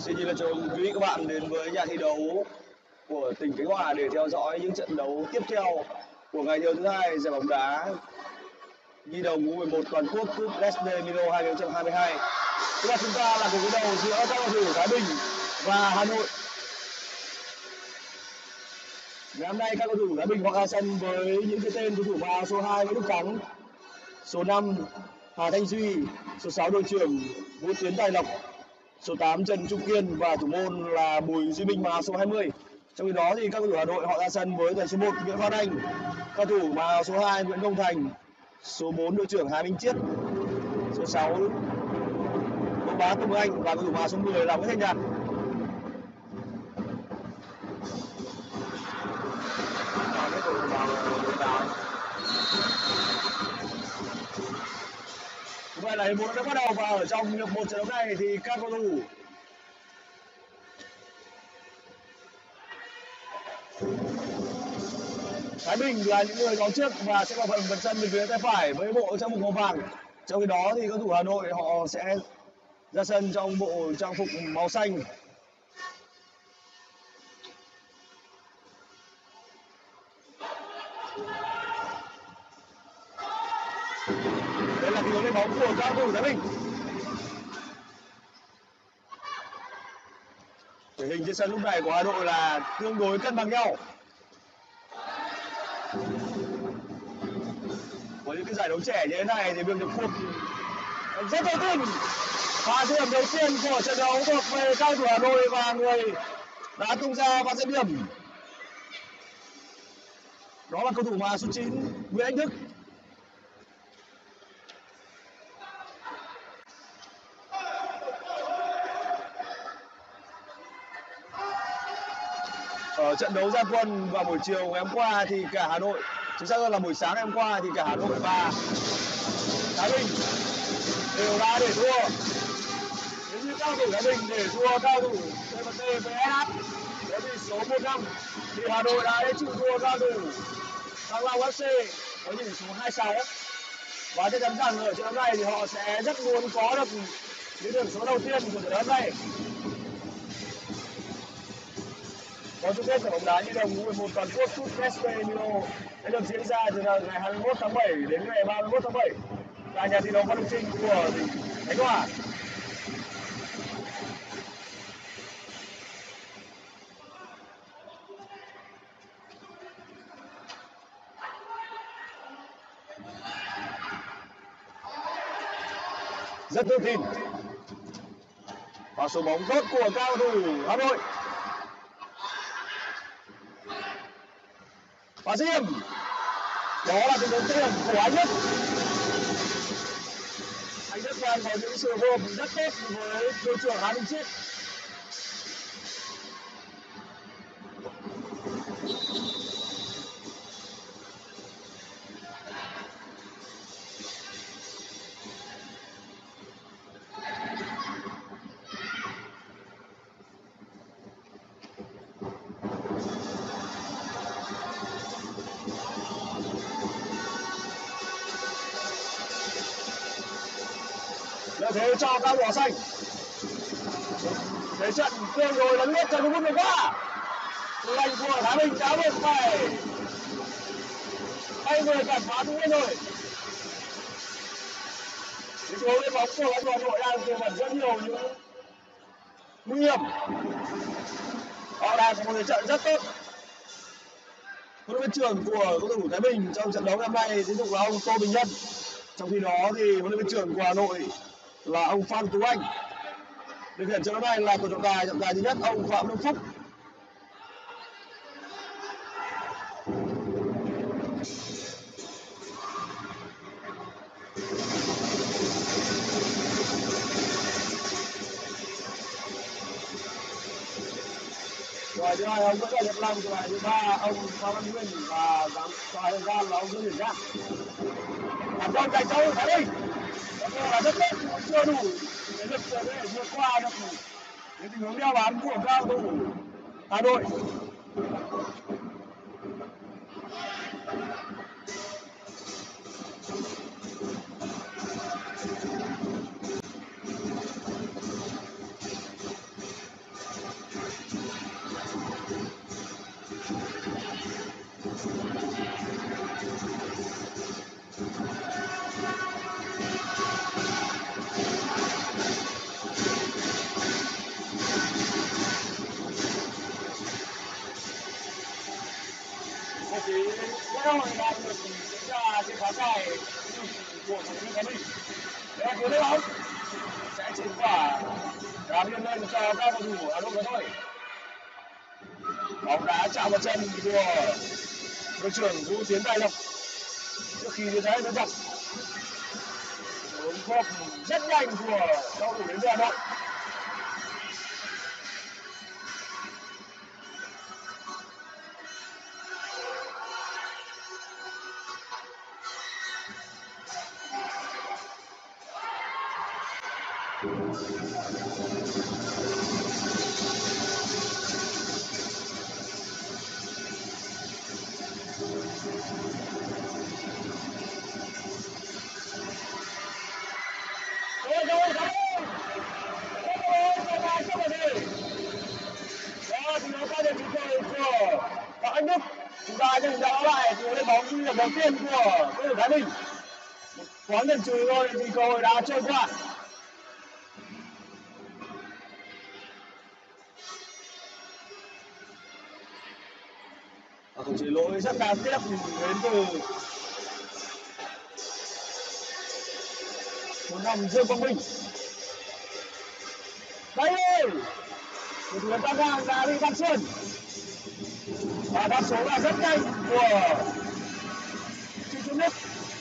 Xin chào quý vị các bạn đến với nhà thi đấu của tỉnh Khánh Hòa để theo dõi những trận đấu tiếp theo của ngày thi đấu thứ hai giải bóng đá nhi đồng U11 toàn quốc cúp SD Milo 2022. Trước mắt chúng ta là cuộc đối đầu giữa các cầu thủ Thái Bình và Hà Nội. Ngày hôm nay các cầu thủ Thái Bình họ ra sân với những cái tên cầu thủ vào: số 2 Nguyễn Đức Thắng, số 5 Hà Thanh Duy, số 6 đội trưởng Vũ Tiến Tài Lộc, số 8 Trần Trung Kiên và thủ môn là Bùi Duy Minh vào số 20. Trong khi đó thì các cầu thủ Hà Nội họ ra sân với tuyển số 1 Nguyễn Văn Anh, cầu thủ vào số 2 Nguyễn Công Thành, số 4 đội trưởng Hà Minh Chiết, số 6 Đỗ Bá Tùng Anh và cầu thủ vào số 10 là Nguyễn Thanh Nhật. Vậy là hiệp một đã bắt đầu và ở trong hiệp một trận đấu này thì các cầu thủ Thái Bình là những người có trước và sẽ vào phần sân bên phía tay phải với bộ trang phục màu vàng. Trong khi đó thì các cầu thủ Hà Nội họ sẽ ra sân trong bộ trang phục màu xanh. Đây là tình huống lên bóng của các cầu thủ Thái Bình. Thể hình trên sân lúc này của Hà Nội là tương đối cân bằng nhau. Với những cái giải đấu trẻ như thế này thì việc được phục rất tự tin. Và điểm đầu tiên của trận đấu thuộc về các cầu thủ Hà Nội và người đã tung ra và dẫn điểm đó là cầu thủ mà số 9 Nguyễn Anh Đức. Ở trận đấu ra quân vào buổi chiều ngày hôm qua thì cả Hà Nội, thực ra là buổi sáng ngày hôm qua thì cả Hà Nội và Thái Bình đều đã để thua. Nếu như các cầu thủ Thái Bình để thua các cầu thủ TVT VSH với tỷ số 1-5 thì Hà Nội đã chịu thua các cầu thủ Thăng Long FC với tỷ số 2-6. Và chắc chắn rằng ở trận đấu này thì họ sẽ rất muốn có được những điểm số đầu tiên của trận đấu này. Vòng chung kết giải bóng đá nhi đồng U11 toàn quốc cúp SD Milo sẽ được diễn ra từ ngày 21 tháng 7 đến ngày 31 tháng 7 tại nhà thi đấu Văn Đức Trinh của tỉnh Khánh Hòa. Rất tự tin và số bóng tốt của các cầu thủ Hà Nội. Và dứt điểm đó là tình huống dứt điểm của Anh Đức. Anh Đức đang có những sự phối hợp rất tốt với đội trưởng Hà Minh Chiết. Lợi thế cho các quả xanh. Thế trận tương đối lấn lướt trong những phút vừa qua. Thủ thành của Thái Bình đã buộc phải thay người cản phá thủ môn rồi. Những số lên bóng của các Hà Nội đang tiềm ẩn rất nhiều những nguy hiểm. Họ đang có một trận rất tốt. Huấn luyện viên trưởng của cầu thủ Thái Bình trong trận đấu năm nay tiếp tục là ông Tô Bình Nhân. Trong khi đó thì huấn luyện viên trưởng của Hà Nội là ông Phan Tú Anh. Điều khiển trận đấu này là của trọng tài thứ nhất ông Phạm Đông Phúc. Rồi thứ hai ông Nguyễn Đại Nhật Long, rồi thứ ba ông Phạm Văn Nguyên và giám tòa thời gian là ông Dương Hiển Giang. Thành công dành cho Thái Bình. Là rất tốt nhưng chưa đủ để lực để vượt qua được cái tình huống đeo bám của các cầu thủ Hà Nội. đội đang được diễn ra trên khán đài của thủ đô Thái Bình. Nếu cuối đây bóng sẽ chuyển quả đá biên lên cho các cầu thủ Hà Nội Hà Nội. Bóng đá chạm vào chân của đội trưởng Vũ Tiến Tài Lộc trước khi đưa đá lên chặt. Ứng phó rất nhanh của cầu thủ đến từ Hà Nội. Anh Đức, chúng ta nhận rõ lại từ lên bóng nguy hiểm đầu tiên của đội tuyển Thái Bình. Một quán lần trừ thôi thì cơ hội đã trôi qua. Không chỉ lỗi rất đáng tiếc đến từ một nòng Dương Quang Minh. Đây ơi, một tuyến tăng hàng đã bị Văn Xuân. Và đáp số là rất nhanh của Trịnh Trung Đức.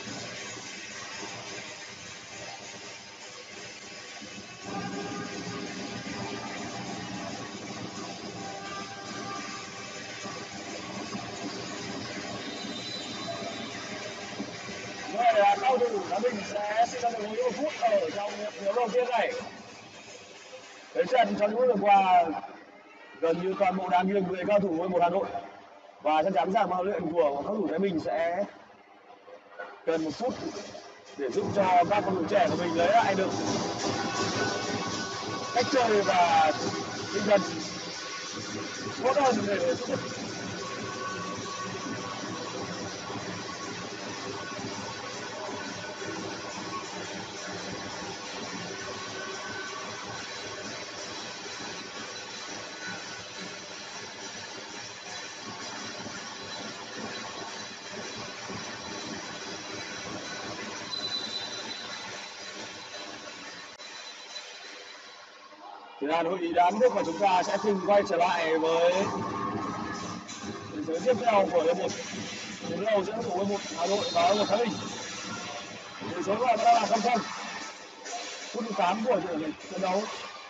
Cầu thủ Thái Bình sẽ xin ra được một phút ở trong hiệp đấu đầu tiên này. Thế trận trong những phút vừa qua gần như toàn bộ đang nghiêng về cao thủ ngôi một Hà Nội, và chắc chắn rằng huấn luyện của các cầu thủ Thái Bình sẽ cần một phút để giúp cho các cầu thủ trẻ của mình lấy lại được cách chơi và tinh thần tốt hơn để tiếp tục. Thì là hội ý đã bước và chúng ta sẽ cùng quay trở lại với trận đấu tiếp theo của hiệp 1. Trận đấu giữa của hiệp 1 Hà Nội và một Thái Bình. Tỷ số là đang là 0-0. Phút thứ 8 của trận đấu.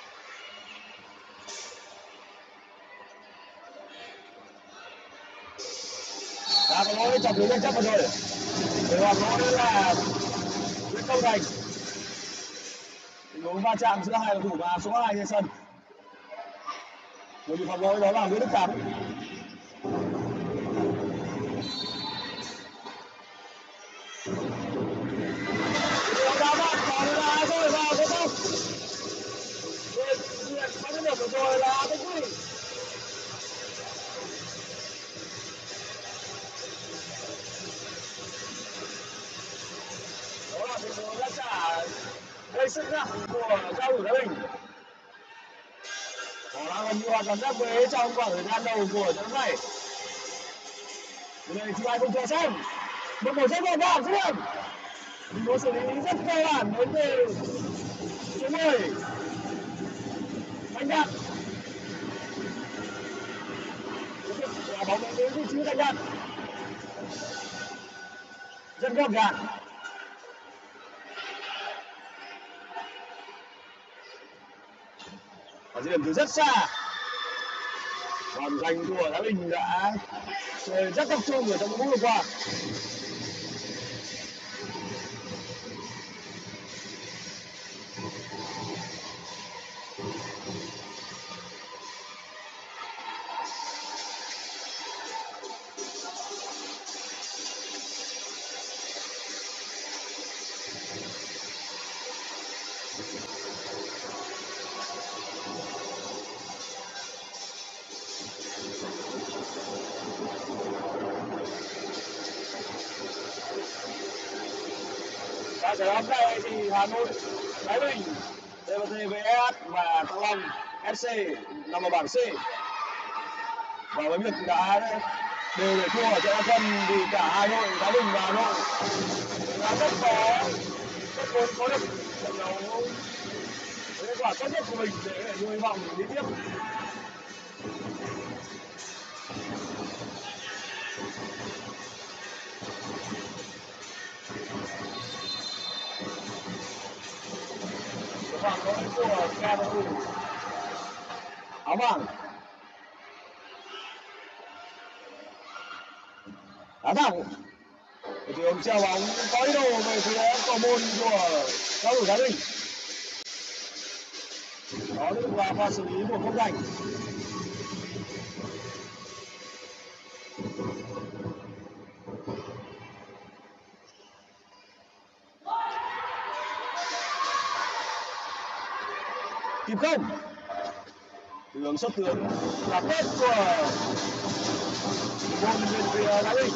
Đã có lỗi trong lưới chấp vào rồi. Để hoặc lỗi là Nguyễn Công Thành. Tình huống va chạm giữa hai cầu thủ và số 2 trên sân. Người bị phạm lỗi đó là Nguyễn Đức Thắng. Đá bạt còn là rồi vào cái không. Chuyện bắt được vừa rồi là Tây Quy. Đó là tình huống đã trả gây sức nặng của cao thủ Thái Bình. Họ đang gần như hoàn toàn giác với trong khoảng thời gian đầu của trận này. Điều này thì ai không chờ xem. Một màu rất vàng xuất hiện. Tình huống xử lý rất cơ bản đến từ số 10. Thanh Đạt. Quả bóng đến vị trí Thanh Đạt. Rất gọn gàng. Và điểm từ rất xa. Còn giành của Thái Bình đã chơi rất tập trung ở trong những phút vừa qua. Và trận đấu này thì Hà Nội, Thái Bình, TVT và Thăng Long FC nằm ở bảng C. Và với việc đã đều để thua ở trận ra sân vì cả hai đội Thái Bình và Hà Nội là rất muốn có được trận đấu với kết quả tốt nhất của mình để nuôi hy vọng đi tiếp. Phạm lỗi của phe đối thủ áo vàng đá thẳng thì ông treo bóng có ý đồ về phía cầu môn của cao thủ Thái Bình. Đó là pha xử lý của Công Thành. Kịp không? Đường xuất tướng là tốt của môn bên phía Thái Bình.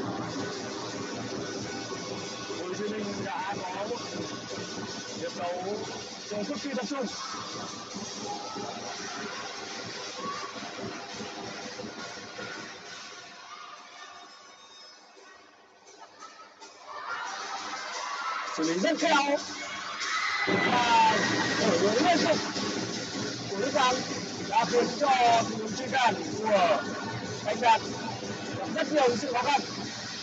Hồ Chí Minh đã có một hiệp đấu chơi cực kỳ tập trung. Xử lý rất khéo và ở lưới liên tục của Đức Thắng đã khiến cho tình huống truy cản của Anh Đạt gặp rất nhiều sự khó khăn.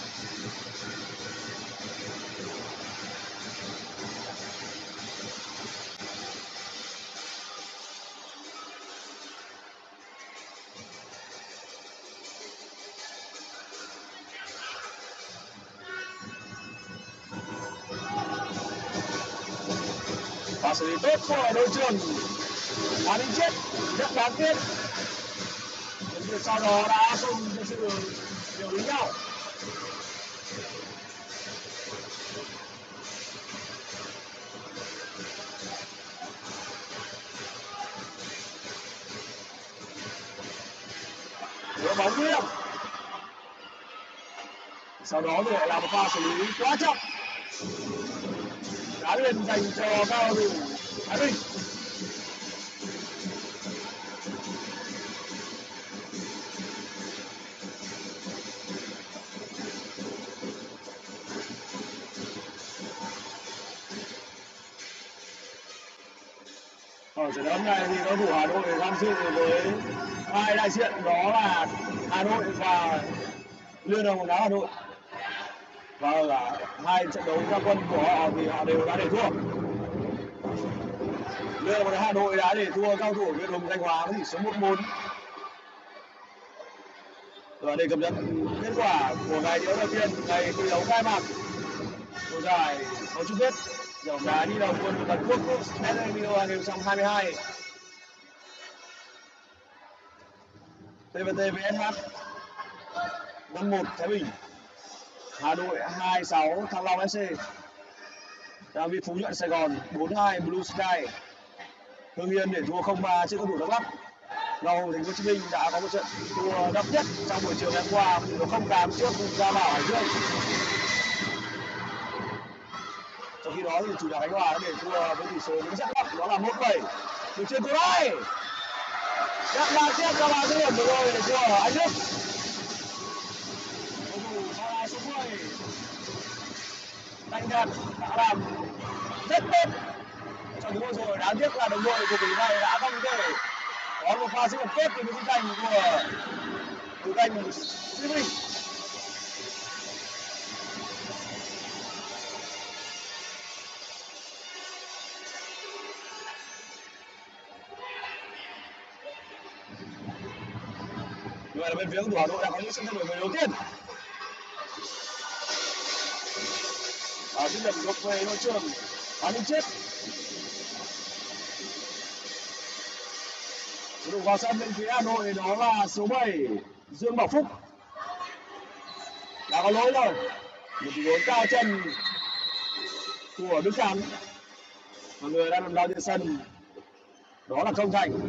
Và xử lý tốt của đội trưởng Hà Đình Chiết rất đáng tiếc. Việc sau đó đã không thực sự hiểu ý nhau. Đưa bóng nguy hiểm. Sau đó thì lại là một pha xử lý quá chậm. Đá biên dành cho cao thủ Thái Bình. Ở trận đấu này thì cầu thủ Hà Nội tham dự với hai đại diện, đó là Hà Nội và Liên đoàn bóng đá Hà Nội. Và ở hai trận đấu ra quân của họ thì họ đều đã để thua. Liên đoàn bóng đá Hà Nội đã để thua cao thủ Việt Hùng Thanh Hóa với tỷ số 1-4. Và để cập nhật kết quả của ngày thi đấu đầu tiên, ngày thi đấu khai mạc của giải đấu chung kết giải bóng đá nhi đồng quân toàn quốc SMBO 2022 TVT VSH 5-1 Thái Bình, Hà Nội 2-6 Thăng Long FC, Đa Viên Phú Nhuận Sài Gòn 4-2 Blue Sky, Hưng Yên để thua 0-3 trước cầu thủ Đắk Lắk. Ngọc Hồng Thành phố Hồ Chí Minh đã có một trận thua đậm nhất trong buổi chiều ngày hôm qua, nó 0-8 trước Gia Bảo Hải Dương. Trong khi đó thì chủ nhà Khánh Hòa đã để thua với tỷ số đứng rất thấp, đó là 1-7. Từ trên cô đây rất là tiếc cho bà dứt điểm vừa rồi để thua ở Anh Đức. Cầu thủ Mara số 10 Thanh Nhật đã làm rất tốt trong tiếng vừa rồi. Đáng tiếc là đồng đội của mình này đã không thể có một pha dứt điểm tốt từ những cánh của thủ thành Duy Minh. Như vậy là bên phía của Hà Nội đã có những sự thay đổi người đầu tiên. Dứt điểm thuộc về đội trưởng Hà Đình Chiết. Cầu thủ vào sân bên phía Hà Nội đó là số 7 Dương Bảo Phúc. Đã có lỗi rồi. Một tình huống cao chân của Đức Thắng. Và người đang nằm đau trên sân đó là Công Thành.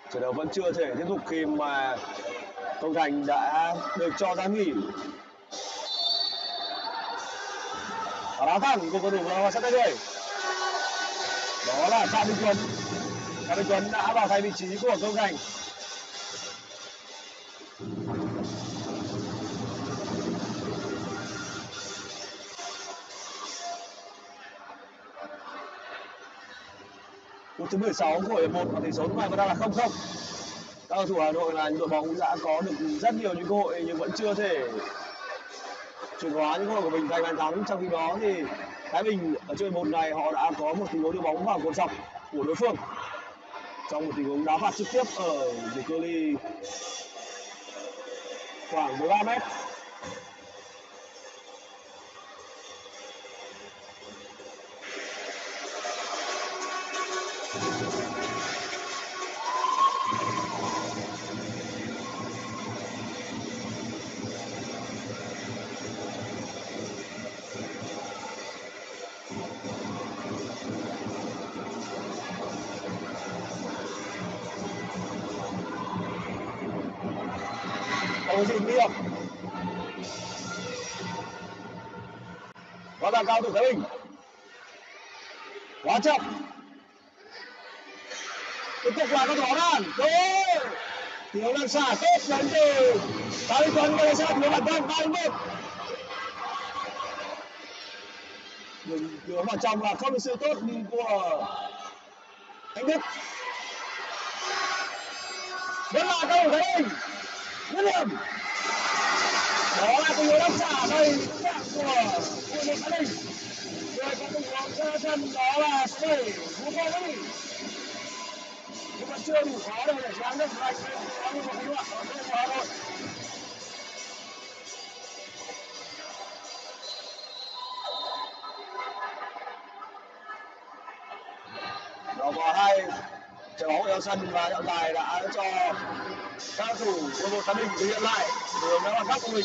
Trận đấu vẫn chưa thể tiếp tục khi mà Công Thành đã được cho ra nghỉ. Và đá thẳng của cầu thủ vào sát tay người. Đó là Phạm Minh Tuấn. Phạm Minh Tuấn đã vào thay vị trí của Công Thành. Phút thứ 16 của hiệp 1 và tỷ số lúc này vẫn đang là 0-0. Các cầu thủ Hà Nội là những đội bóng đã có được rất nhiều những cơ hội nhưng vẫn chưa thể chuyển hóa những cơ hội của mình thành bàn thắng. Trong khi đó thì Thái Bình ở chơi một này họ đã có một tình huống đưa bóng vào cột dọc của đối phương trong một tình huống đá phạt trực tiếp ở vùng cự ly khoảng 13 mét. Không có gì nguy hiểm. Rõ ràng cao thủ Thái Bình quá chậm. Tiếp tục là con rõ ràng thiếu đang xả tốt đến từ Thái Bình Tuấn và sẽ thiếu bản thân 31. Đường vào trong là không được sự tốt của Anh Đức. Vẫn là cầu thủ Thái Bình dứt điểm. Đó là tình huống đáp trả đầy dạng của đội Thái Bình. Người có tình huống ra chân đó là số 7 Vũ Quang Vinh. Nhưng mà chưa đủ khó đâu để giáng được mạnh lên có một cái đoạn ở bên Hà Nội. Đó có hai trái bóng ở sân và trọng tài đã cho các cầu thủ của đội Thái Bình thực hiện lại đường đá phạt góc của mình.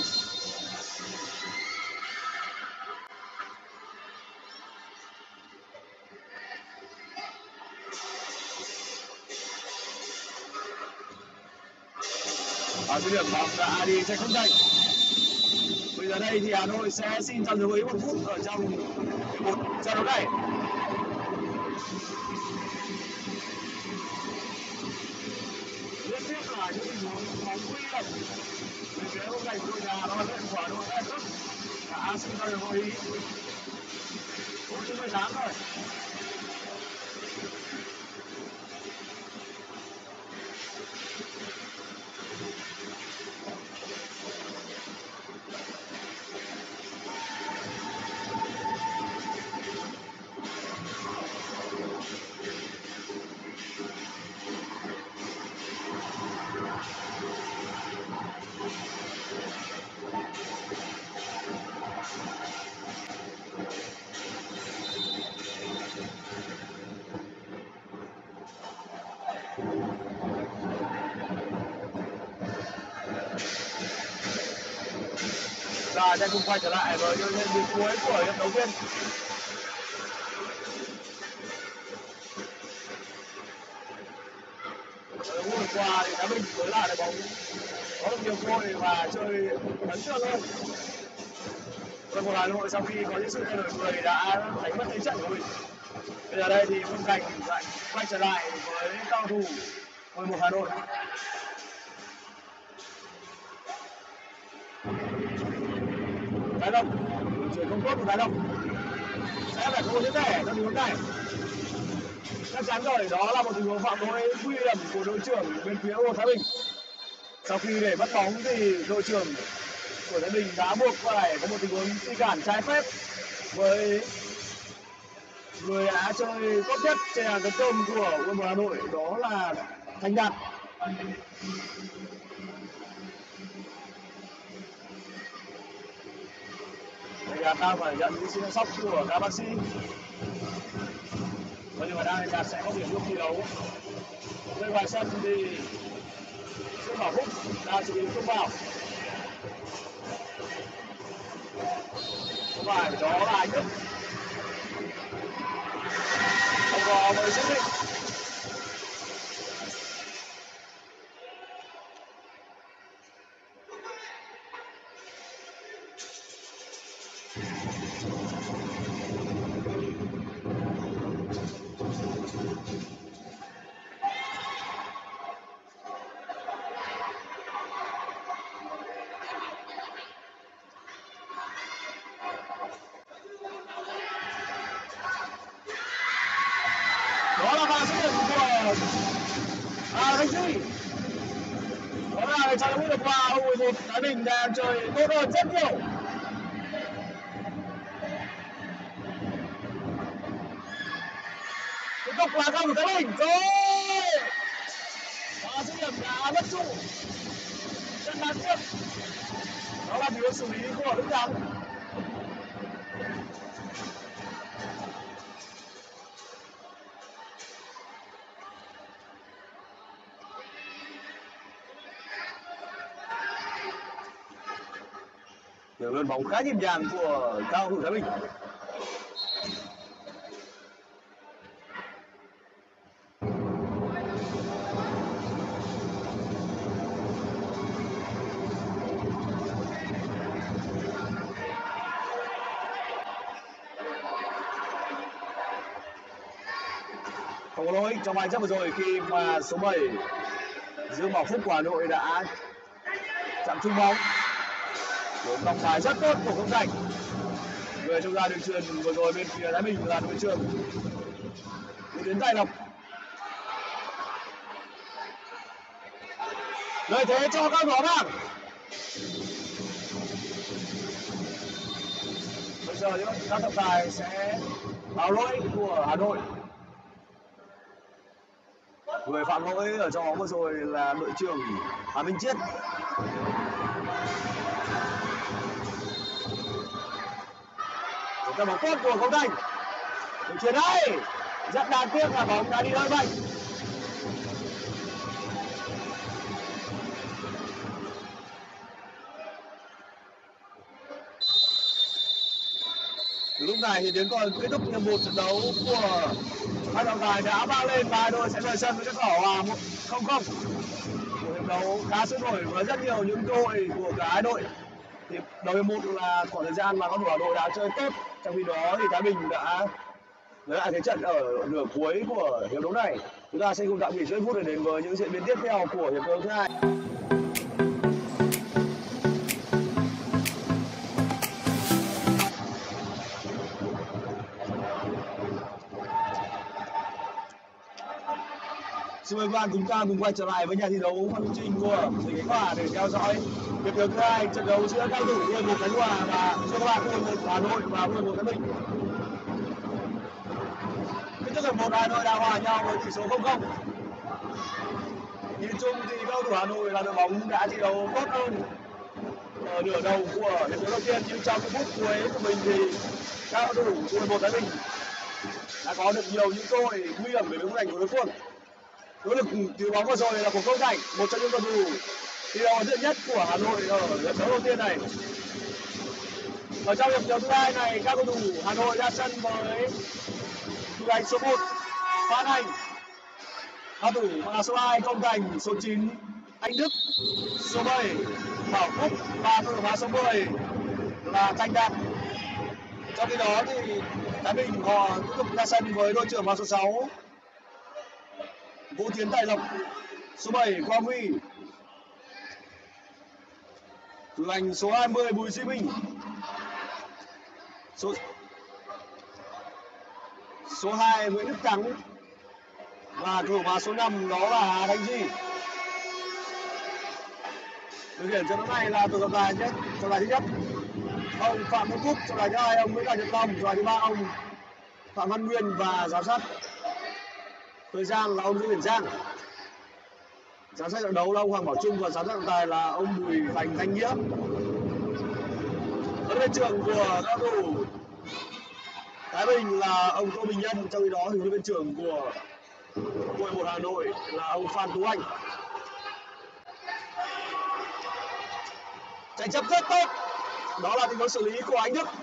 Và dứt điểm bóng đã đi trên không thành. Bây giờ đây thì Hà Nội sẽ xin tạm dừng ý 1 phút ở trong một trận đấu này. Liên tiếp là những tình huống bóng nguy hiểm về phía hôm nay của đội nhà đó là kết quả đội F đã xin tạm dừng ý. Phút thứ 18 rồi. Và sẽ cùng quay trở lại với những diễn biến cuối của hiệp đầu tiên. Ở hôm qua thì Thái Bình với lại đội bóng có được nhiều cơ hội và chơi ấn tượng hơn. Đội một Hà Nội sau khi có những sự thay đổi người đã đánh mất thế trận của mình. Bây giờ đây thì Công Thành lại quay trở lại với cao thủ đội một Hà Nội. Thái Long chuyển không tốt của Thái Long sẽ phải có một cái thẻ trong tình huống này. Chắc chắn rồi, đó là một tình huống phạm lỗi nguy hiểm của đội trưởng bên phía của Thái Bình. Sau khi để mất bóng thì đội trưởng của Thái Bình đã buộc phải có một tình huống di cản trái phép với người đã chơi tốt nhất trên hàng tấn công của đội Hà Nội, đó là Thành Đạt. Thành Đạt đang phải nhận những sự chăm sóc của các bác sĩ. Và nhưng mà đang Thành Đạt sẽ có điểm lúc thi đấu. Bên ngoài sân thì Nguyễn Bảo Phúc đang xử lý tung vào. Không phải, đó là Anh Đức. Không có mới xác định. Đó là pha xuất hiện của Thanh Duy. Đó là trong phút vừa qua U11 Thái Bình đang chơi tốt hơn rất nhiều. Tiếp tục là cao của Thái Bình rồi. Và dứt điểm đã bất trụ. Rất đáng tiếc. Đó là điều xử lý của Đức Thắng. Đường lên bóng khá nhịp nhàng của cao thủ Thái Bình. Không có lỗi trong bài chấp vừa rồi khi mà số 7 Dương Bảo Phúc của Hà Nội đã chạm trúng bóng. Một lòng bài rất tốt của Công Thành. Người trong ra đường truyền vừa rồi bên phía Thái Bình là đội trưởng Vũ Tiến Tài Lộc. Lợi thế cho các đỏ vàng. Bây giờ các trọng tài sẽ báo lỗi của Hà Nội. Người phạm lỗi ở trong bóng vừa rồi là đội trưởng Hà Minh Chiết. Một bóng tốt của Công Thành. Đường chuyền đây. Rất đáng tiếc là bóng đã đi hơi mạnh. Từ lúc này thì đến còn kết thúc hiệp một trận đấu của hai trọng tài đã vang lên và đội sẽ rời sân với kết quả hòa 1-0. Một hiệp đấu khá sôi nổi với rất nhiều những cơ hội của cả hai đội. Thì đầu hiệp một là khoảng thời gian mà các thủ Hà Nội đã chơi tốt, trong khi đó thì Thái Bình đã lấy lại thế trận ở nửa cuối của hiệp đấu này. Chúng ta sẽ cùng tạm nghỉ 10 phút để đến với những diễn biến tiếp theo của hiệp đấu thứ hai. Xin mời các bạn chúng ta cùng quay trở lại với nhà thi đấu Phan Công Trinh của tỉnh Khánh Hòa để theo dõi hiệp đấu thứ hai, trận đấu giữa các thủ U11 Khánh Hòa và cho các bạn U11 Hà Nội và U11 Thái Bình. Kết thúc hiệp 1 Hà Nội đã hòa nhau với tỷ số 0-0. Nhìn chung thì các thủ Hà Nội là đội bóng đã thi đấu tốt hơn ở nửa đầu của hiệp đấu đầu tiên, nhưng trong phút cuối của mình thì các thủ U11 Thái Bình đã có được nhiều những cơ hội nguy hiểm để đứng giành của đối phương. Nỗ lực cứu bóng vừa rồi là của Công Thành, một trong những cầu thủ thi đấu ấn tượng nhất của Hà Nội ở hiệp đấu đầu tiên này. Ở trong hiệp đấu thứ hai này, các cầu thủ Hà Nội ra sân với thủ đánh số 1 Phan Anh, cầu thủ và số 2 Công Thành, số 9 Anh Đức, số 7 Bảo Phúc và cầu thủ và số 10 là Thanh Đạt. Trong khi đó thì Thái Bình họ tiếp tục ra sân với đội trưởng và số 6 Vũ Tiến Tài Lộc, số 7 Quang Huy, thủ thành số 20 Bùi Duy Minh, số 2 Nguyễn Đức Thắng và thủ mã số 5 đó là Hà Thanh Duy. Điều khiển trận đấu này là thủ trọng tài thứ nhất ông Phạm Văn Phúc, trọng tài thứ hai ông Nguyễn Đại Nhật Long, trọng tài thứ ba ông Phạm Văn Nguyên và giám sát thời gian là ông Lê Biển Giang. Giám sát trận đấu là ông Hoàng Bảo Trung và giám sát trọng tài là ông Bùi Thành Thanh Nghĩa. Huấn luyện trưởng của các thủ Thái Bình là ông Tô Bình Nhân, trong khi đó thì huấn luyện trưởng của U11 Hà Nội là ông Phan Tú Anh. Tranh chấp rất tốt, đó là tình huống xử lý của Anh Đức.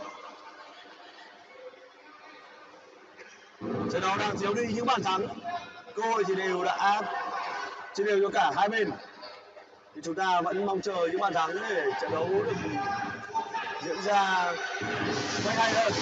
Trận đấu đang thiếu đi những bàn thắng, cơ hội thì đều đã chia đều cho cả hai bên. Thì chúng ta vẫn mong chờ những bàn thắng để trận đấu được diễn ra quay hay hơn.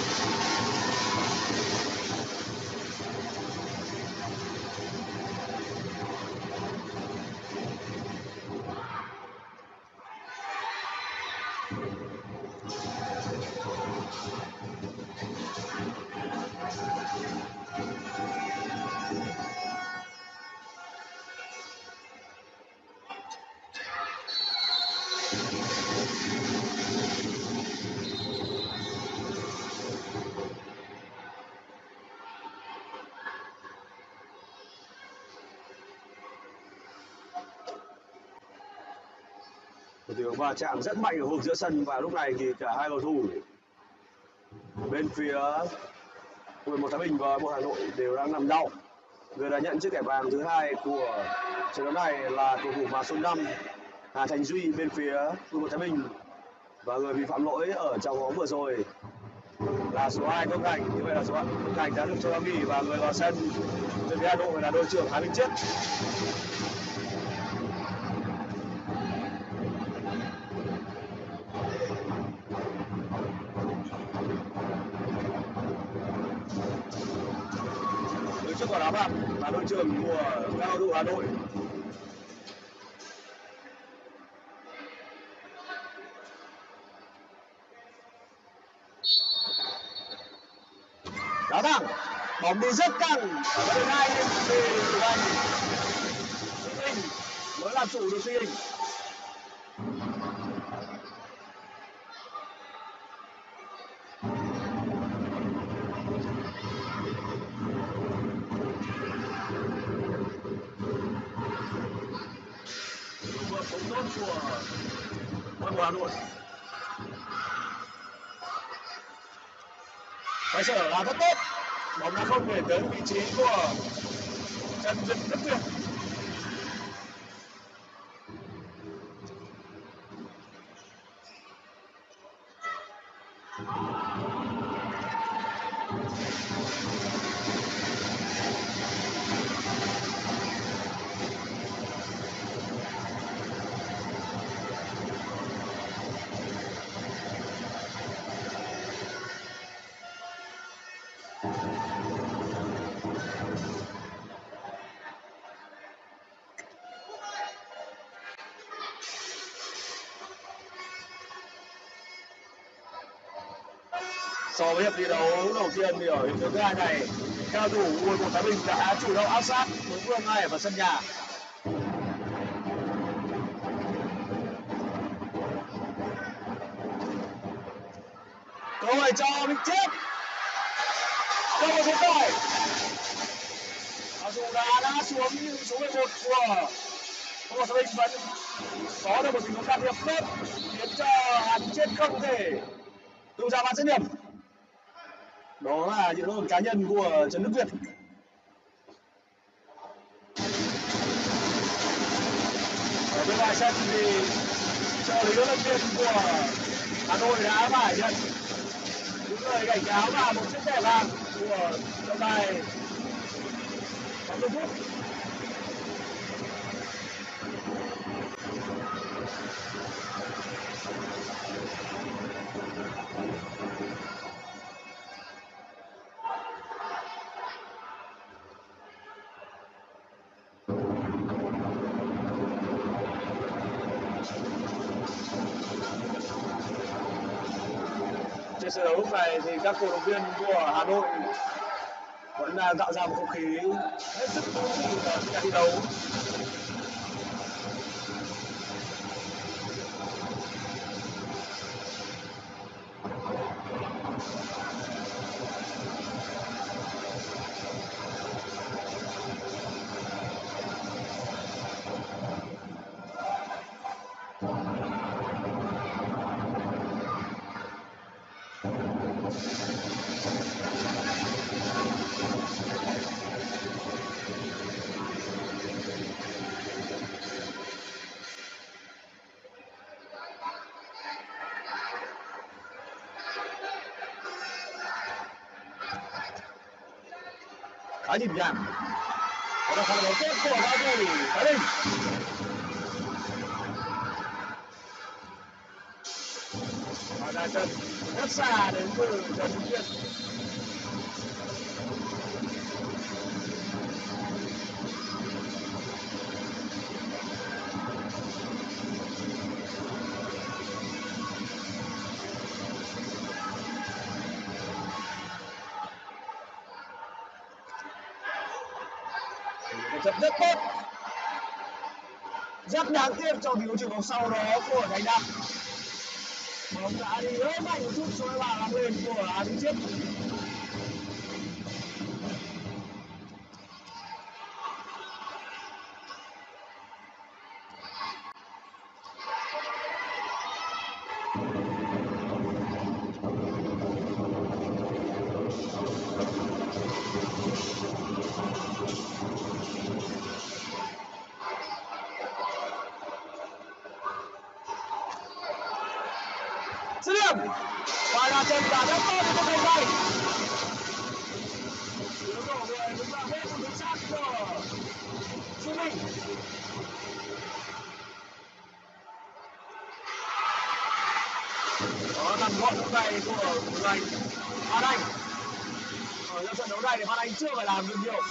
Một tiếng va chạm rất mạnh ở khu vực giữa sân và lúc này thì cả hai cầu thủ bên phía 11 Thái Bình và 1 Hà Nội đều đang nằm đau. Người đã nhận chiếc thẻ vàng thứ hai của trận đấu này là cầu thủ mã số 5 Hà Thành Duy bên phía 11 Thái Bình, và người bị phạm lỗi ở trong bóng vừa rồi là số 2 Công Thành. Như vậy là số 2 Công Thành đã được cho nghỉ và người vào sân bên phía Hà Nội là đội trưởng Hà Minh Chiết. Trước quả đá phạt là đội trưởng của các cầu thủ Hà Nội. Đá thẳng, bóng đi rất căng, thứ hai lên về thủ thành Duy Linh mới làm chủ được Duy Linh. Cũng tốt của quân Hà Nội. Phải sở là rất tốt, bóng đã không để tới vị trí của Trần Đức Việt. So với hiệp thi đấu đầu tiên thì ở hiệp thứ hai này, các cầu thủ U11 Thái Bình đã chủ động áp sát đối phương ngay ở sân nhà. Cơ hội cho Minh Chiết, cơ hội thứ hai. Mặc dù đã xuống nhưng số 11 của U11 Thái Bình vẫn có được một tình huống can thiệp tốt khiến cho Hà Minh Chiết không thể tung ra bàn dứt điểm. Đó là những lỗi cá nhân của Trần Đức Việt. Ở bên ngoài sân thì trợ lý huấn luyện viên của Hà Nội đã phải nhận những lời cảnh cáo và một chiếc thẻ vàng của trọng tài bóng rổ phút. Trên sân đấu lúc này thì các cổ động viên của Hà Nội vẫn đang tạo ra một không khí hết sức thú vị ở trận thi đấu. Khá nhịp nhàng. Đó là pha đấu tốt của cầu thủ Thái Bình. Và là trận rất xa đến từ trận thực hiện. Một trận rất tốt, rất đáng tiếc cho tình huống chuyển bóng sau đó của Thành Đạt. Bóng đã đi hơi mạnh một chút so với bàn làm lên của đứng trước. Dứt điểm và là trận đá rất tốt cho Thành Đạt. Đứng đổ người đúng là hết một chính xác của Trung Minh. Đó nằm gọn trong tay của Phan Anh. Ở trong trận đấu này thì Phan Anh chưa phải làm được nhiều.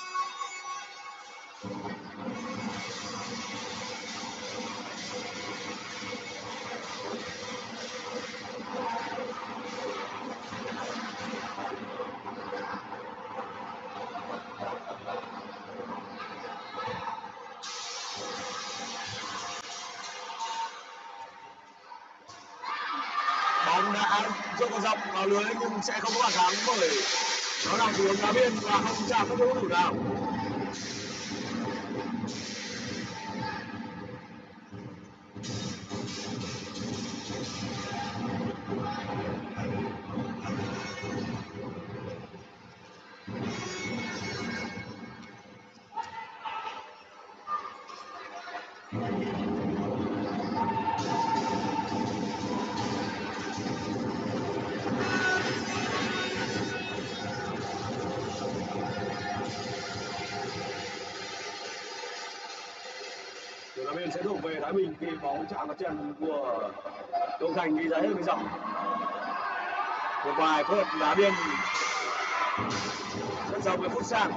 Bóng đã rơi vào dọc vào lưới nhưng sẽ không có bàn thắng bởi nó nằm xuống đá biên và không chạm các đối thủ nào. Đá biên sẽ đổ về Thái Bình khi bóng chạm vào chân của Công Thành đi ra hết bên dọc. Một vài phút đá biên rất giống với Phúc Sang.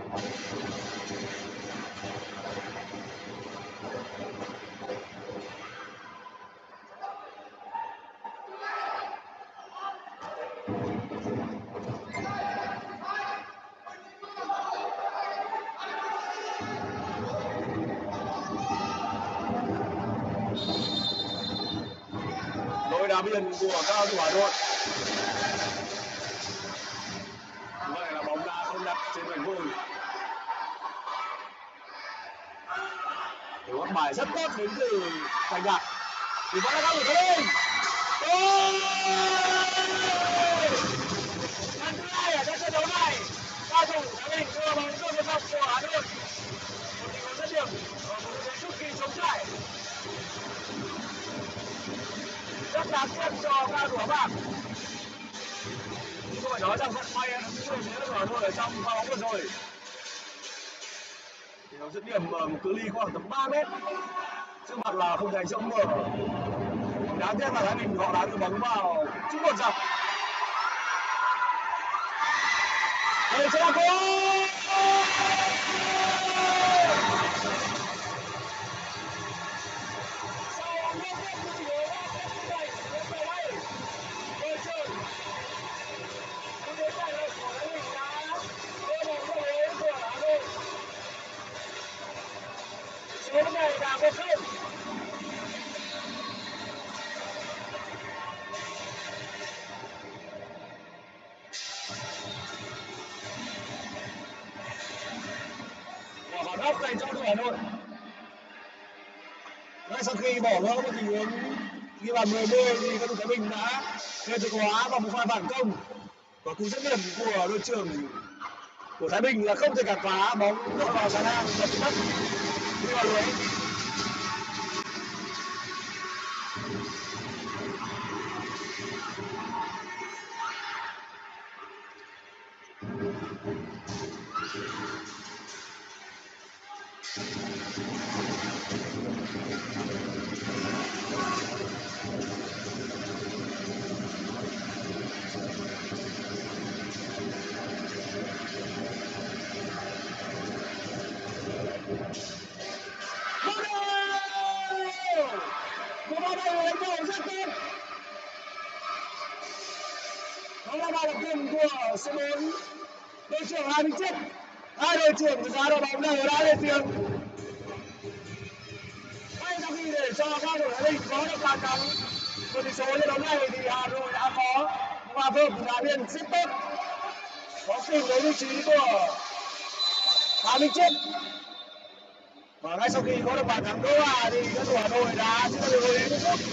Lỗi đá biên của các cầu thủ Hà Nội. Vậy là bóng đã không đặt trên mảnh vôi. Một bài rất tốt đến từ Thành Đạt. Thì vẫn là các người lên. Lần thứ hai ở trong trận đấu này, cao thủ Thái Bình đưa bóng cho một góc của Hà Nội. Một tình huống dứt điểm ở một trận cực kỳ trống trải. Rất đáng tiếc cho cao thủ áo vàng. Không phải nói rằng vận may là những người của Hà Nội ở trong pha bóng vừa rồi. Thì nó dứt điểm ở một cự ly khoảng tầm 3 mét. Trước mặt là không thành rộng mở. Đáng tiếc là Thái Bình họ đá được bóng vào chút một dọc. Đây sẽ là gol. Số này là 1-0. Quả phạt góc dành cho đội Hà Nội. Ngay sau khi bỏ lỡ một tình huống ghi bàn 10-10 thì các đội Thái Bình đã hiện thực hóa vào một pha phản công. Và cú dứt điểm của đội trưởng của Thái Bình là không thể cản phá, bóng đổ vào sàn ngang và đất đi vào lưới. Một pha đây đánh đầu rất tốt. Đó là pha lập công của số 4 đội trưởng Hà Minh Chiết. Hai đội trưởng giá đội bóng đều đã lên tiếng. Ngay sau khi để cho các đội Thái Bình có được bàn thắng với tỷ số trận đấu này thì Hà Nội đã có một pha phối hợp của đá biên rất tốt. Có tìm đến vị trí của Hà Minh Chiết. Và ngay sau khi có được bàn thắng đỡ hòa thì các thủ Hà Nội đã sẽ được gol đến phút.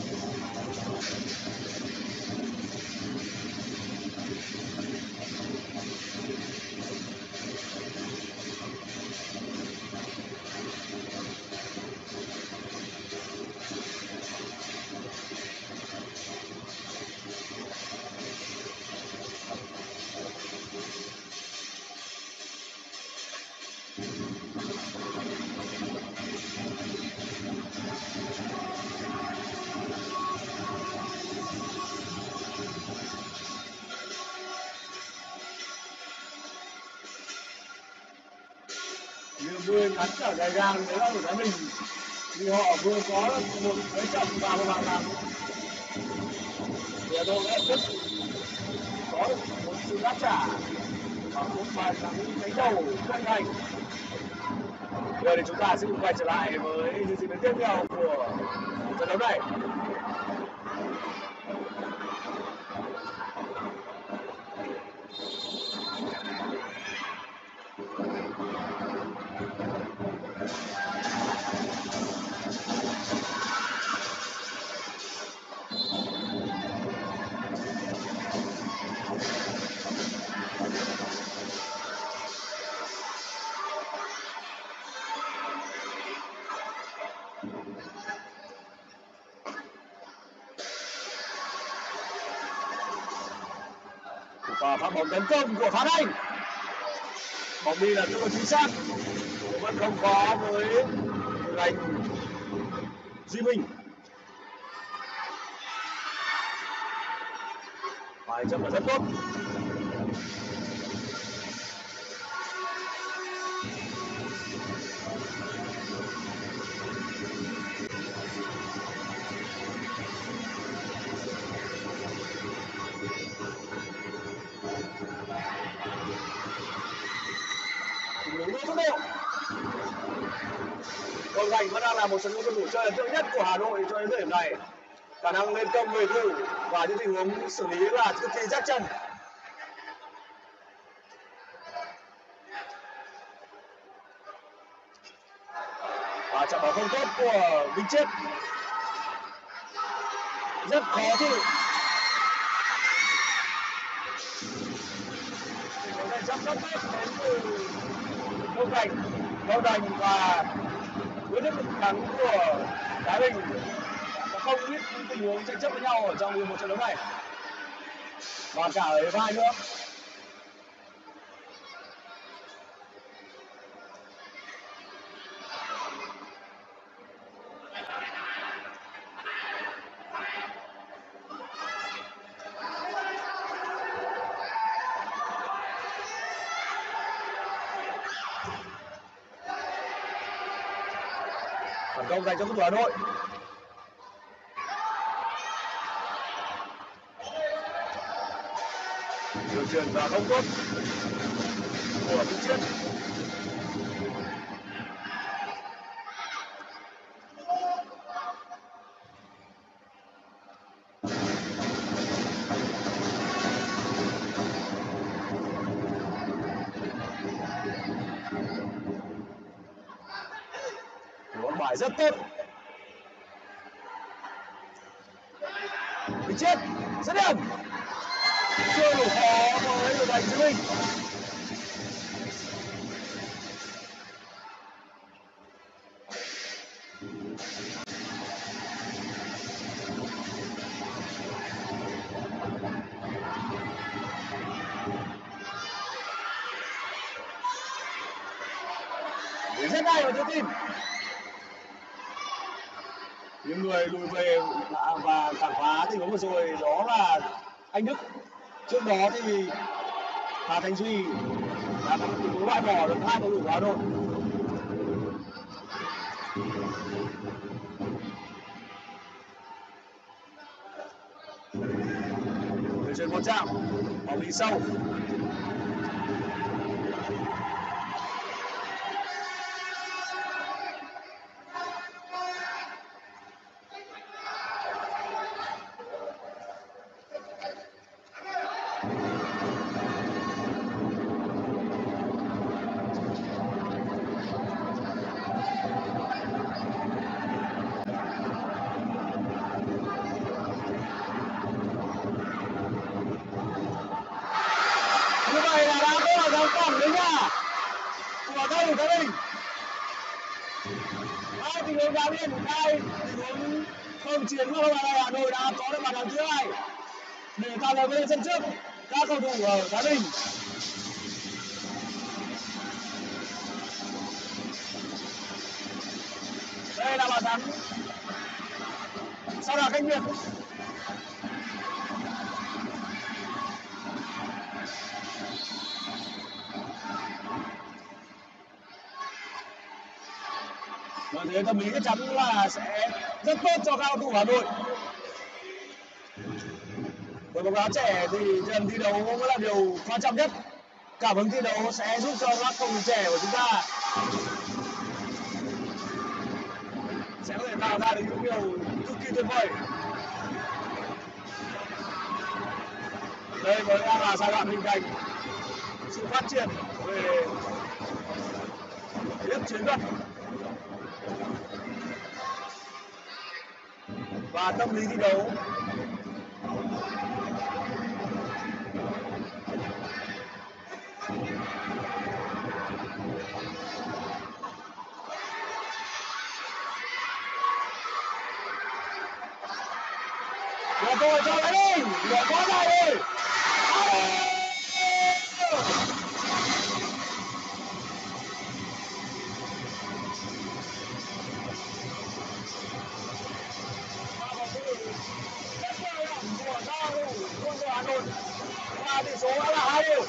Niềm vui ngắn trở dài dàng với các thủ Thái Bình vì họ vừa có một cái trận và một bàn thắng. Thì Hà Nội đã rất có được một sự đáp trả và một bàn thắng đánh đầu cận thành. Giờ thì chúng ta sẽ cùng quay trở lại với những diễn biến tiếp theo của trận đấu này. Và phát bóng tấn công của Phan Anh. Bóng đi là tương đối chính xác, vẫn không có với anh Duy Minh. Phải chấp là rất tốt. Đúng tốc độ. Công Thành vẫn đang là một trong những cầu thủ chơi ấn tượng nhất của Hà Nội cho đến thời điểm này. Khả năng lên công về thủ và những tình huống xử lý là cực kỳ chắc chân. Và trận bóng không tốt của Vinh Chiết. Rất khó chịu. Tình huống này rất tốt đến từ Công Thành và với nước thắng của Thái Bình có không ít những tình huống tranh chấp với nhau ở trong một trận đấu này và cả ở hiệp 2 nữa. Phản công dành cho cầu thủ Hà Nội. Đường truyền và không tốt của Vinh Chiết. Một bài rất tốt. Vinh Chiết dứt điểm. Chưa đủ khó với đội thành Chí Minh. rất hay và tự tin. Những người lùi về và cản phá tình huống vừa rồi đó là anh Đức. Trước đó thì Hà Thành Duy đã có tình huống loại bỏ được hai cầu thủ của Hà Nội. Người chơi một chạm bóng đi sâu. Như vậy là đã có dấu cổng đấy nha. Của đây của mình. Hai tình huống đá biên, hai tình huống không chiến của Hà Nội đã có được bàn thắng thứ hai để tạo lập lên sân trước các cầu thủ ở Thái Bình. Đây là bàn thắng sau đó cách biệt. Và thế tâm lý chắc chắn là sẽ rất tốt cho các cầu thủ Hà Nội. Với bóng đá trẻ thì dần thi đấu cũng là điều quan trọng nhất. Cảm hứng thi đấu sẽ giúp cho các cầu thủ trẻ của chúng ta sẽ có thể tạo ra được những điều cực kỳ tuyệt vời. Đây mới đang là giai đoạn hình thành sự phát triển về lớp chiến thuật và tâm lý thi đấu. Và tôi cho lấy đi, để có ra đi. Hà Nội và tỷ số đã là 2-1.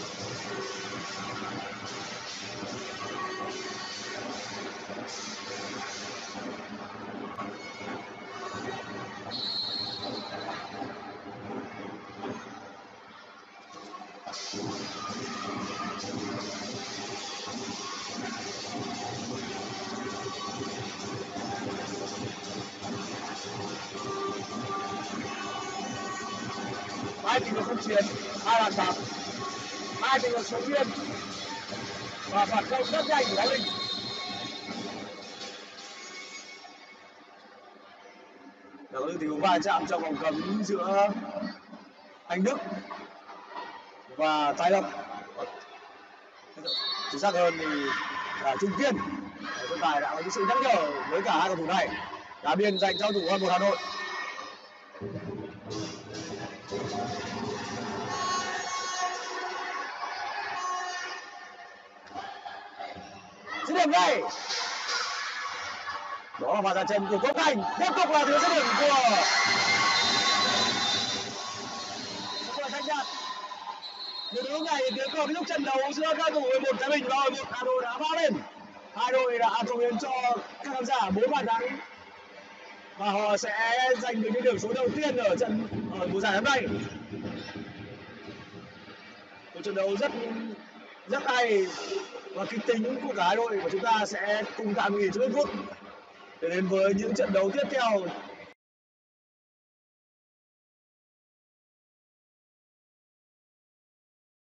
Hai tình huống không chiến, hai bàn thắng, hai tình huống số biên và phạt góc rất nhanh của Thái Bình. Đó là tình huống va chạm trong vòng cấm giữa Anh Đức và Tài Lập. Chính xác hơn thì là Trung Kiên. Trọng Tài đã có những sự nhắc nhở với cả hai cầu thủ này. Đá biên dành cho thủ môn một Hà Nội. Dứt điểm đây. Đó là pha ra chân của Quốc Thành. Tiếp tục là thứ dứt điểm của Thanh Nhật. Từ lúc này đến kết thúc trận đấu giữa các cầu thủ 11 Thái Bình và 11 Hà Nội đã vang lên. Hai đội đã cống hiến cho các khán giả 4 bàn thắng và họ sẽ giành được những điểm số đầu tiên ở mùa giải năm nay. Một trận đấu rất hay và kịch tính của cả hai đội, và chúng ta sẽ cùng tạm nghỉ trong ít phút để đến với những trận đấu tiếp theo